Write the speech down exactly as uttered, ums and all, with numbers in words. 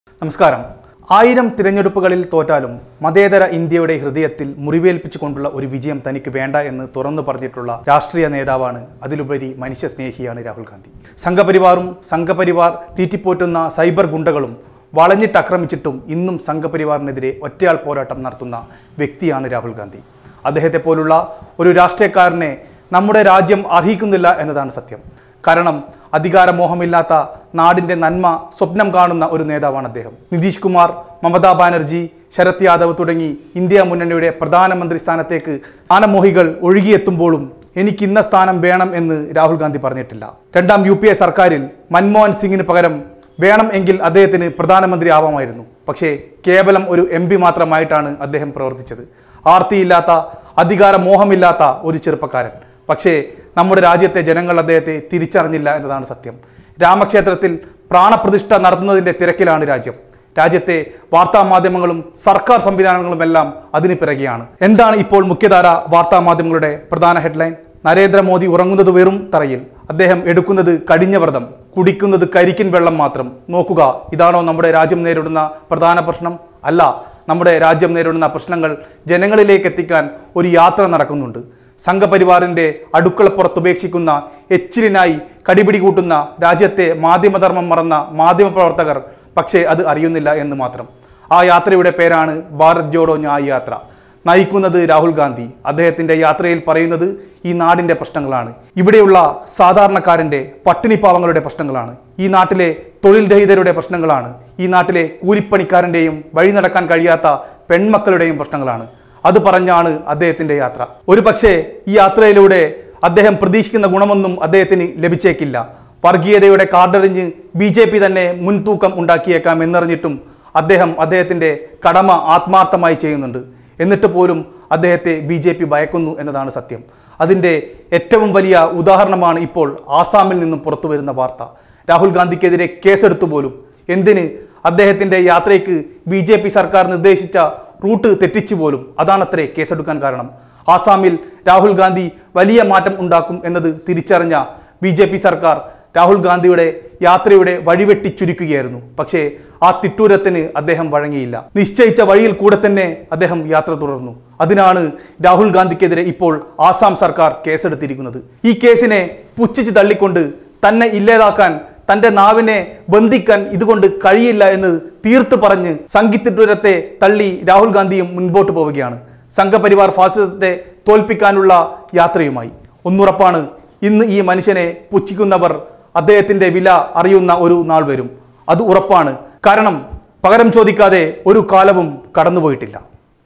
നമസ്കാരം. ആയിരം തിരഞ്ഞെടുപ്പുകളിൽ തോറ്റാലും മതേതര ഇന്ത്യയുടെ ഹൃദയത്തിൽ മുറിവേൽപ്പിച്ചുകൊണ്ടുള്ള ഒരു വിജയം തനിക്ക് വേണ്ട എന്ന് തുറന്നു പറഞ്ഞിട്ടുള്ള രാഷ്ട്രീയ നേതാവാണ്. അതിലുപരി മനുഷ്യ സ്നേഹിയാണ് രാഹുൽ ഗാന്ധി. സംഘപരിവാറും സംഘപരിവാർ തീറ്റിപ്പോറ്റുന്ന സൈബർ ഗുണ്ടകളും വളഞ്ഞിട്ടാക്രമിച്ചിട്ടും ഇന്നും സംഘപരിവാറിനെതിരെ ഒറ്റയാൾ പോരാട്ടം നടത്തുന്ന വ്യക്തിയാണ് രാഹുൽ ഗാന്ധി. അദ്ദേഹത്തെ പോലുള്ള ഒരു രാഷ്ട്രീയക്കാരനെ നമ്മുടെ രാജ്യം അർഹിക്കുന്നില്ല എന്നതാണ് സത്യം. കാരണം അധികാരമോഹമില്ലാത്ത നാടിൻ്റെ നന്മ സ്വപ്നം കാണുന്ന ഒരു നേതാവാണ് അദ്ദേഹം. നിതീഷ് കുമാർ, മമതാ ബാനർജി, ശരത് യാദവ് തുടങ്ങി ഇന്ത്യ മുന്നണിയുടെ പ്രധാനമന്ത്രി സ്ഥാനത്തേക്ക് സ്ഥാനമോഹികൾ ഒഴുകിയെത്തുമ്പോഴും എനിക്ക് ഇന്ന സ്ഥാനം വേണം എന്ന് രാഹുൽ ഗാന്ധി പറഞ്ഞിട്ടില്ല. രണ്ടാം യു പി എ സർക്കാരിൽ മൻമോഹൻ സിംഗിന് പകരം വേണം എങ്കിൽ അദ്ദേഹത്തിന് പ്രധാനമന്ത്രി ആവാമായിരുന്നു. പക്ഷേ കേവലം ഒരു എം പി മാത്രമായിട്ടാണ് അദ്ദേഹം പ്രവർത്തിച്ചത്. ആർത്തിയില്ലാത്ത, അധികാരമോഹമില്ലാത്ത ഒരു ചെറുപ്പക്കാരൻ. പക്ഷേ നമ്മുടെ രാജ്യത്തെ ജനങ്ങൾ അദ്ദേഹത്തെ തിരിച്ചറിഞ്ഞില്ല എന്നതാണ് സത്യം. രാമക്ഷേത്രത്തിൽ പ്രാണപ്രതിഷ്ഠ നടത്തുന്നതിൻ്റെ തിരക്കിലാണ് രാജ്യം. രാജ്യത്തെ വാർത്താ മാധ്യമങ്ങളും സർക്കാർ സംവിധാനങ്ങളുമെല്ലാം അതിന് പിറകെയാണ്. എന്താണ് ഇപ്പോൾ മുഖ്യധാര വാർത്താ മാധ്യമങ്ങളുടെ പ്രധാന ഹെഡ്ലൈൻ? നരേന്ദ്രമോദി ഉറങ്ങുന്നത് വെറും തറയിൽ, അദ്ദേഹം എടുക്കുന്നത് കടിഞ്ഞ വ്രതം, കുടിക്കുന്നത് കരിക്കിൻ വെള്ളം മാത്രം. നോക്കുക, ഇതാണോ നമ്മുടെ രാജ്യം നേരിടുന്ന പ്രധാന പ്രശ്നം? അല്ല. നമ്മുടെ രാജ്യം നേരിടുന്ന പ്രശ്നങ്ങൾ ജനങ്ങളിലേക്ക് എത്തിക്കാൻ ഒരു യാത്ര നടക്കുന്നുണ്ട്. സംഘപരിവാറിൻ്റെ അടുക്കളപ്പുറത്തുപേക്ഷിക്കുന്ന എച്ചിലിനായി കടിപിടി കൂട്ടുന്ന രാജ്യത്തെ മാധ്യമധർമ്മം മറന്ന മാധ്യമപ്രവർത്തകർ പക്ഷേ അത് അറിയുന്നില്ല എന്ന് മാത്രം. ആ യാത്രയുടെ പേരാണ് ഭാരത് ജോഡോ ന്യായ് യാത്ര. നയിക്കുന്നത് രാഹുൽ ഗാന്ധി. അദ്ദേഹത്തിൻ്റെ യാത്രയിൽ പറയുന്നത് ഈ നാടിൻ്റെ പ്രശ്നങ്ങളാണ്, ഇവിടെയുള്ള സാധാരണക്കാരൻ്റെ പട്ടിണിപ്പാവങ്ങളുടെ പ്രശ്നങ്ങളാണ്, ഈ നാട്ടിലെ തൊഴിൽ രഹിതരുടെ പ്രശ്നങ്ങളാണ്, ഈ നാട്ടിലെ കൂലിപ്പണിക്കാരൻ്റെയും വഴി നടക്കാൻ കഴിയാത്ത പെൺമക്കളുടെയും പ്രശ്നങ്ങളാണ്. അത് പറഞ്ഞാണ് അദ്ദേഹത്തിൻ്റെ യാത്ര. ഒരു പക്ഷേ ഈ യാത്രയിലൂടെ അദ്ദേഹം പ്രതീക്ഷിക്കുന്ന ഗുണമൊന്നും അദ്ദേഹത്തിന് ലഭിച്ചേക്കില്ല. വർഗീയതയുടെ കാർഡറിഞ്ഞ് ബി ജെ പി തന്നെ മുൻതൂക്കം ഉണ്ടാക്കിയേക്കാം എന്നറിഞ്ഞിട്ടും അദ്ദേഹം അദ്ദേഹത്തിൻ്റെ കടമ ആത്മാർത്ഥമായി ചെയ്യുന്നുണ്ട്. എന്നിട്ട് പോലും അദ്ദേഹത്തെ ബി ജെ പി ഭയക്കുന്നു എന്നതാണ് സത്യം. അതിൻ്റെ ഏറ്റവും വലിയ ഉദാഹരണമാണ് ഇപ്പോൾ ആസാമിൽ നിന്നും പുറത്തു വരുന്ന വാർത്ത. രാഹുൽ ഗാന്ധിക്കെതിരെ കേസെടുത്തു പോലും. എന്തിന്? അദ്ദേഹത്തിൻ്റെ യാത്രയ്ക്ക് ബി ജെ പി സർക്കാർ നിർദ്ദേശിച്ച റൂട്ട് തെറ്റിച്ചു പോലും. അതാണത്രേ കേസെടുക്കാൻ കാരണം. ആസാമിൽ രാഹുൽ ഗാന്ധി വലിയ മാറ്റം ഉണ്ടാക്കും എന്നത് തിരിച്ചറിഞ്ഞ ബി ജെ പി സർക്കാർ രാഹുൽ ഗാന്ധിയുടെ യാത്രയുടെ വഴിവെട്ടി ചുരുക്കുകയായിരുന്നു. പക്ഷേ ആ തിട്ടൂരത്തിന് അദ്ദേഹം വഴങ്ങിയില്ല. നിശ്ചയിച്ച വഴിയിൽ കൂടെ തന്നെ അദ്ദേഹം യാത്ര തുടർന്നു. അതിനാണ് രാഹുൽ ഗാന്ധിക്കെതിരെ ഇപ്പോൾ ആസാം സർക്കാർ കേസെടുത്തിരിക്കുന്നത്. ഈ കേസിനെ പുച്ഛിച്ച് തള്ളിക്കൊണ്ട് തന്നെ ഇല്ലാതാക്കാൻ, തൻ്റെ നാവിനെ ബന്ധിക്കാൻ ഇതുകൊണ്ട് കഴിയില്ല എന്ന് തീർത്തു പറഞ്ഞ് സംഘിത്തിട്ടൂരത്തെ തള്ളി രാഹുൽ ഗാന്ധിയും മുൻപോട്ട് പോവുകയാണ്. സംഘപരിവാർ ഫാസിസത്തെ തോൽപ്പിക്കാനുള്ള യാത്രയുമായി. ഒന്നുറപ്പാണ്, ഇന്ന് ഈ മനുഷ്യനെ പുച്ഛിക്കുന്നവർ അദ്ദേഹത്തിൻ്റെ വില അറിയുന്ന ഒരു നാൾ വരും. അത് ഉറപ്പാണ്. കാരണം പകരം ചോദിക്കാതെ ഒരു കാലവും കടന്നുപോയിട്ടില്ല.